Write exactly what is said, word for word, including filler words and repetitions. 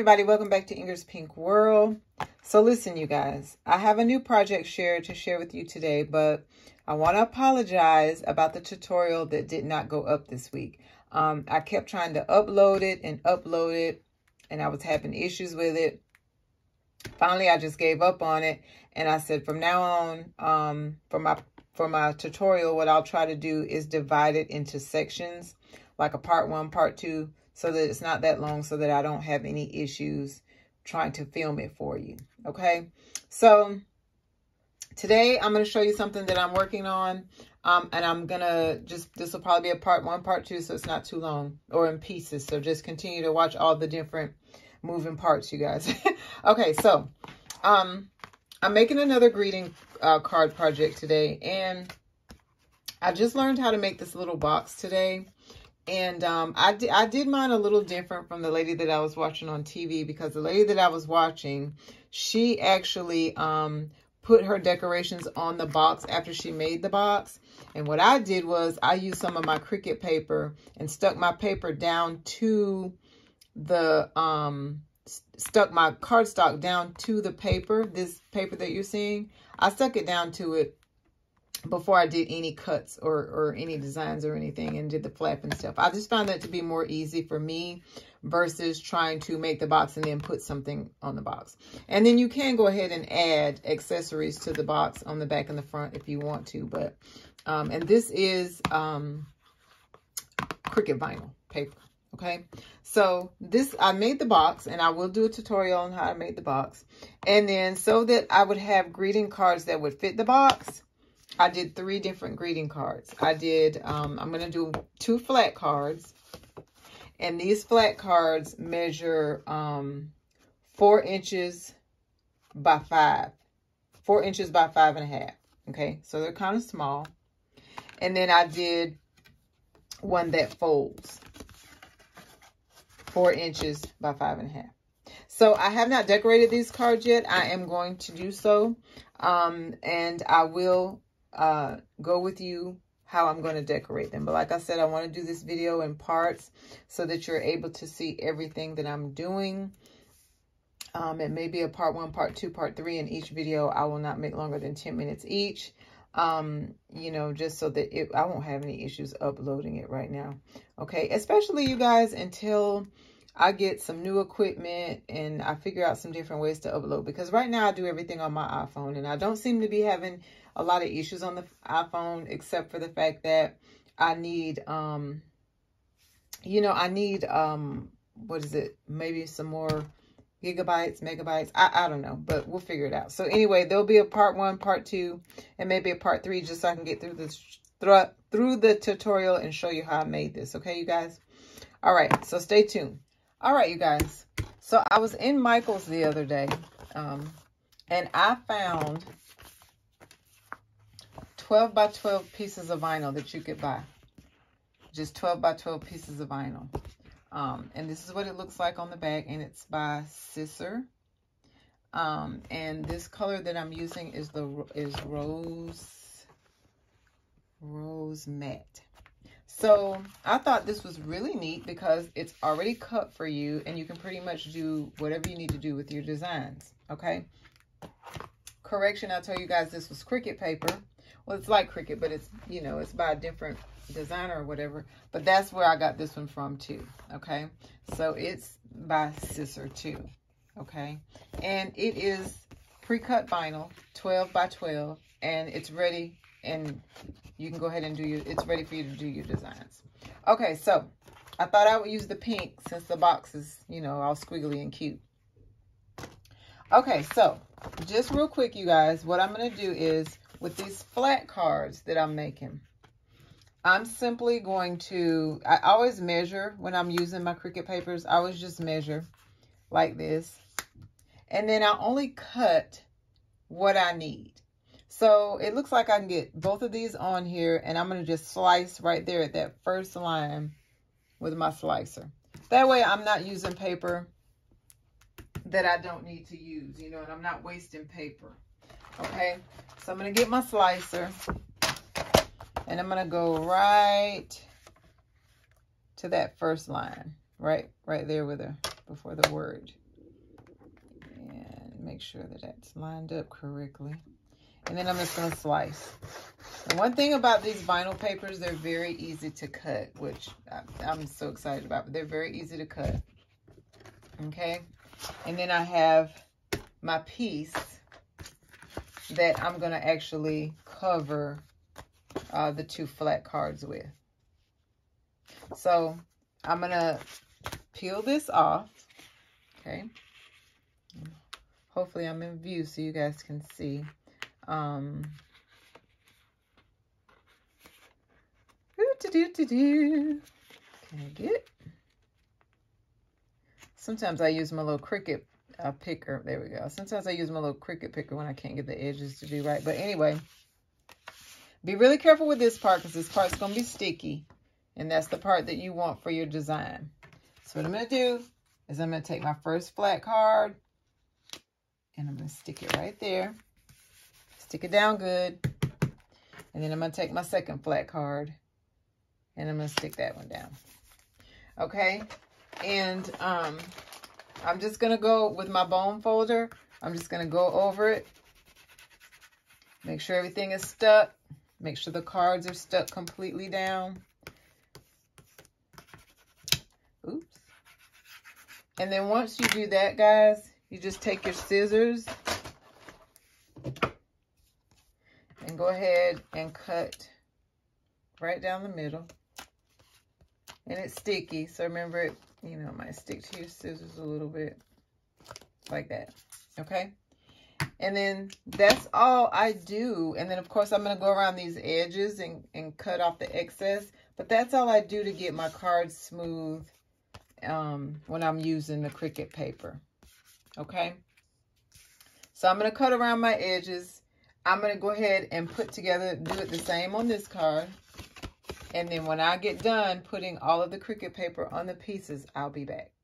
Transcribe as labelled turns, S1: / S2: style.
S1: everybody, welcome back to Ingrid's Pink World. So listen, you guys, I have a new project share to share with you today, but I want to apologize about the tutorial that did not go up this week. Um, I kept trying to upload it and upload it, and I was having issues with it. Finally, I just gave up on it, and I said from now on, um, for my for my tutorial, what I'll try to do is divide it into sections, like a part one, part two, so that it's not that long, so that I don't have any issues trying to film it for you. Okay, so today I'm going to show you something that I'm working on, um, and I'm going to just, this will probably be a part one, part two, so it's not too long, or in pieces. So just continue to watch all the different moving parts, you guys. Okay, so um, I'm making another greeting uh, card project today, and I just learned how to make this little box today. And um, I, di I did mine a little different from the lady that I was watching on T V, because the lady that I was watching, she actually um, put her decorations on the box after she made the box. And what I did was I used some of my Cricut paper and stuck my paper down to the, um, st stuck my cardstock down to the paper, this paper that you're seeing. I stuck it down to it before I did any cuts or, or any designs or anything, and did the flap and stuff. I just found that to be more easy for me versus trying to make the box and then put something on the box. And then you can go ahead and add accessories to the box on the back and the front if you want to. But, um, and this is um, Cricut vinyl paper. Okay, so this, I made the box, and I will do a tutorial on how I made the box. And then so that I would have greeting cards that would fit the box, I did three different greeting cards. I did, um, I'm going to do two flat cards. And these flat cards measure um, four inches by five. Four inches by five and a half. Okay, so they're kind of small. And then I did one that folds. Four inches by five and a half. So I have not decorated these cards yet. I am going to do so. Um, and I will uh go with you how I'm going to decorate them. But like I said, I want to do this video in parts so that you're able to see everything that I'm doing. Um it may be a part one, part two, part three. In each video I will not make longer than ten minutes each, um you know, just so that it I won't have any issues uploading it right now. Okay, especially you guys, until I get some new equipment and I figure out some different ways to upload, because right now I do everything on my iPhone, and I don't seem to be having a lot of issues on the iPhone, except for the fact that I need, um, you know, I need, um, what is it? Maybe some more gigabytes, megabytes. I, I don't know, but we'll figure it out. So anyway, there'll be a part one, part two, and maybe a part three, just so I can get through this, through, through the tutorial and show you how I made this. Okay, you guys? All right, so stay tuned. All right, you guys. So I was in Michael's the other day, um, and I found twelve by twelve pieces of vinyl that you could buy. Just twelve by twelve pieces of vinyl. Um, and this is what it looks like on the back, and it's by Scissor. Um, and this color that I'm using is the is rose rose matte. So I thought this was really neat because it's already cut for you, and you can pretty much do whatever you need to do with your designs. Okay. Correction, I'll tell you guys this was Cricut paper. Well, it's like Cricut, but it's, you know, it's by a different designer or whatever. But that's where I got this one from too. Okay. So it's by Scissor too. Okay. And it is pre-cut vinyl, twelve by twelve, and it's ready, and you can go ahead and do your, it's ready for you to do your designs. Okay, so I thought I would use the pink since the box is, you know, all squiggly and cute. Okay, so just real quick, you guys, what I'm going to do is with these flat cards that I'm making, I'm simply going to, I always measure when I'm using my Cricut papers. I always just measure like this. And then I only cut what I need. So it looks like I can get both of these on here, and I'm going to just slice right there at that first line with my slicer. That way I'm not using paper that I don't need to use, you know, and I'm not wasting paper. Okay, so I'm going to get my slicer, and I'm going to go right to that first line, right, right there with her before the word. make sure that that's lined up correctly. And then I'm just going to slice. And one thing about these vinyl papers, they're very easy to cut, which I'm so excited about, but they're very easy to cut. Okay. And then I have my piece that I'm going to actually cover uh, the two flat cards with. So I'm going to peel this off. Okay. Hopefully I'm in view so you guys can see. Um, do, do, do, do. Can I get? Sometimes I use my little Cricut uh, picker. There we go. Sometimes I use my little Cricut picker when I can't get the edges to be right. But anyway, be really careful with this part because this part's going to be sticky. And that's the part that you want for your design. So what I'm going to do is I'm going to take my first flat card and I'm going to stick it right there. Stick it down good. And then I'm going to take my second flat card and I'm going to stick that one down. Okay. And um, I'm just going to go with my bone folder. I'm just going to go over it. Make sure everything is stuck. Make sure the cards are stuck completely down. Oops. And then once you do that, guys, you just take your scissors and go ahead and cut right down the middle. And it's sticky, so remember it, you know, it might stick to your scissors a little bit like that. Okay? And then that's all I do. And then, of course, I'm going to go around these edges and, and cut off the excess. But that's all I do to get my cards smooth um, when I'm using the Cricut paper. Okay? So I'm going to cut around my edges. I'm going to go ahead and put together, do it the same on this card. And then when I get done putting all of the Cricut paper on the pieces, I'll be back.